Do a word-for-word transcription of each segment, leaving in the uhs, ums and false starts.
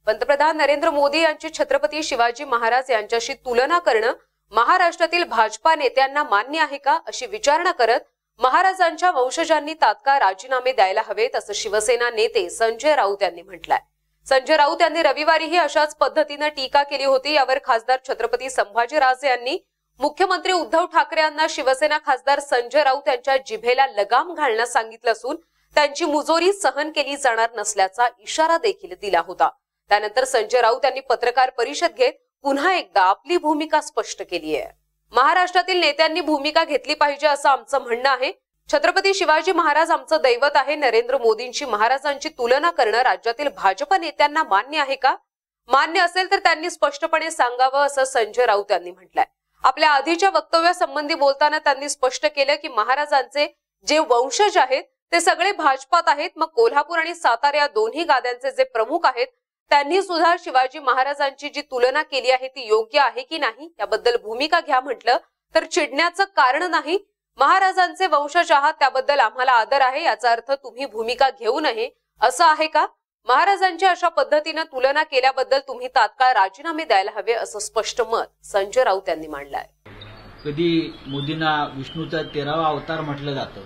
पंतप्रधान नरेंद्र मोदी यांची छत्रपती शिवाजी महाराज यांच्याशी तुलना करणं महाराष्ट्रातील भाजपा नेत्यांना मान्य आहे का अशी विचारणा करत महाराजांच्या वंशजांनी तात्काळ राजीनामे द्यायला हवेत असं शिवसेना नेते संजय राऊत यांनी म्हटलंय। संजय राऊत यांनी रविवारीही अशाच पद्धतीने टीका केली होती। यावर खासदार छत्रपती संभाजीराजे यांनी मुख्यमंत्री उद्धव ठाकरे यांना शिवसेना खासदार संजय राऊत यांच्या जिभेला लगाम घालण्यास सांगितलं असून त्यांची मुजोरी सहन केली जाणार नसल्याचा इशारा देखील दिला होता। त्यानंतर संजय राऊत यांनी पत्रकार परिषद घेत पुन्हा एकदा आपली भूमिका स्पष्ट केली आहे। महाराष्ट्रातील नेत्यांनी भूमिका घेतली पाहिजे असं आमचं म्हणणं आहे। छत्रपती शिवाजी महाराज आमचं दैवत आहे। नरेंद्र मोदींची महाराजांची तुलना करणं राज्यातील भाजप नेत्यांना मान्य आहे का? मान्य असेल तर त्यांनी स्पष्टपणे सांगावं असं संजय राऊत यांनी म्हटलंय। आपल्या आधीच्या वक्तव्यासंबंधी बोलताना त्यांनी स्पष्ट केलं की महाराजांचे जे वंशज आहेत ते सगळे भाजपात आहेत। मग कोल्हापूर आणि सातारा या दोन्ही गाद्यांचे जे प्रमुख आहेत त्यांनी सुद्धा शिवाजी महाराजांची जी तुलना केली आहे ती योग्य आहे की नाही याबद्दल भूमिका घ्या म्हटलं तर चिडण्याचं कारण नाही। महाराजांचे वंशज आहात त्याबद्दल आम्हाला आदर आहे, याचा अर्थ तुम्ही भूमिका घेऊ नये असं आहे का? महाराजांच्या अशा पद्धतीने तुलना केल्याबद्दल तुम्ही तात्काळ राजीनामे द्यायला हवे असं स्पष्ट मत संजय राऊत यांनी मांडलंय। कधी मोदींना विष्णूचा तेरावा अवतार म्हटलं जातं,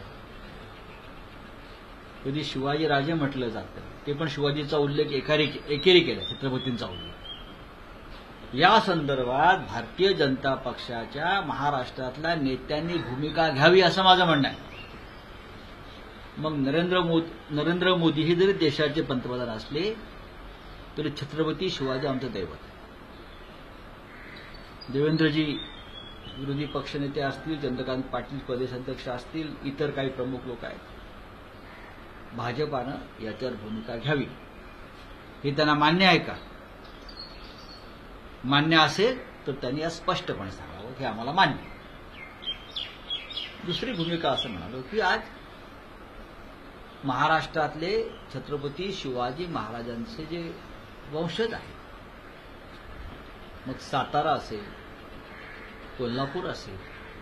कधी शिवाजी राजे म्हटलं जातं, ते पण शिवाजीचा उल्लेख एकारी एकेरी केला, छत्रपतींचा उल्लेख। या संदर्भात भारतीय जनता पक्षाच्या महाराष्ट्रातल्या नेत्यांनी भूमिका घ्यावी असं माझं म्हणणं आहे। मग नरेंद्र मोदी नरेंद्र मोदी हे जरी देशाचे पंतप्रधान असले तरी छत्रपती शिवाजी आमचं दैवत आहे। देवेंद्रजी विरोधी पक्षनेते असतील, चंद्रकांत पाटील प्रदेश अध्यक्ष असतील, इतर काही प्रमुख लोक आहेत, भाजपानं याच्यावर भूमिका घ्यावी। हे त्यांना मान्य आहे का? मान्य असेल तर त्यांनी आज स्पष्टपणे सांगावं की आम्हाला मान्य आहे। दुसरी भूमिका असं म्हणालो की आज महाराष्ट्रातले छत्रपती शिवाजी महाराजांचे जे वंशज आहेत, मग सातारा असेल, कोल्हापूर असेल,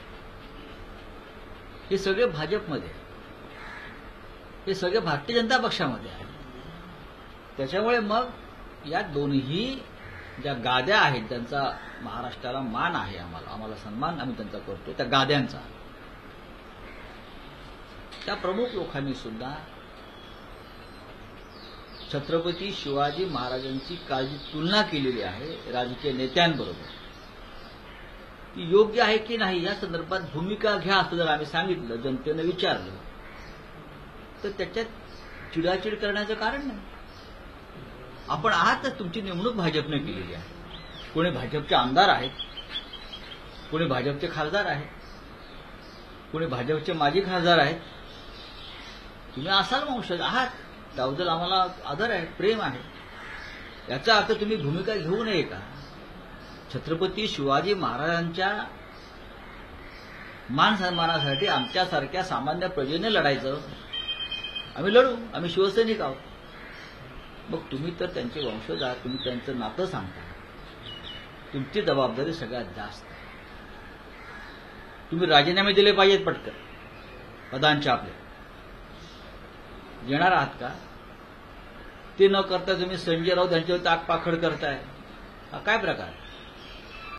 हे सगळे भाजपमध्ये, हे सगळे भारतीय जनता पक्षामध्ये आहे। त्याच्यामुळे मग या दोन्ही ज्या गाद्या आहेत ज्यांचा महाराष्ट्राला मान आहे, आम्हाला आम्हाला सन्मान आम्ही त्यांचा करतो, त्या गाद्यांचा त्या प्रमुख लोकांनी सुद्धा छत्रपती शिवाजी महाराजांची काळजी तुलना केलेली आहे राजकीय नेत्यांबरोबर। ती योग्य आहे की नाही या संदर्भात भूमिका घ्या असं जर आम्ही सांगितलं, जनतेनं विचारलं, तर त्याच्यात चिडाचिड करण्याचं कारण नाही। आपण आहात तर तुमची नेमणूक भाजपने केलेली आहे। कोणी भाजपचे आमदार आहेत, कोणी भाजपचे खासदार आहेत, कोणी भाजपचे माजी खासदार आहेत। तुम्ही असाल वंशज आहात, त्याबद्दल आम्हाला आदर आहे, प्रेम आहे। याचा अर्थ तुम्ही भूमिका घेऊ नये का? छत्रपती शिवाजी महाराजांच्या मान सन्मानासाठी आमच्यासारख्या सामान्य प्रजेने लढायचं, आम्ही लढू, आम्ही शिवसैनिक आहोत। मग तुम्ही तर त्यांचे वंशज आहात, तुम्ही त्यांचं नातं सांगता, तुमची जबाबदारी सगळ्यात जास्त। तुम्ही राजीनामे दिले पाहिजेत पटकन पदांच्या आपल्या, येणार आहात का? ते न करता तुम्ही संजय राऊत यांच्यावर ताकपाखड करताय, हा काय प्रकार?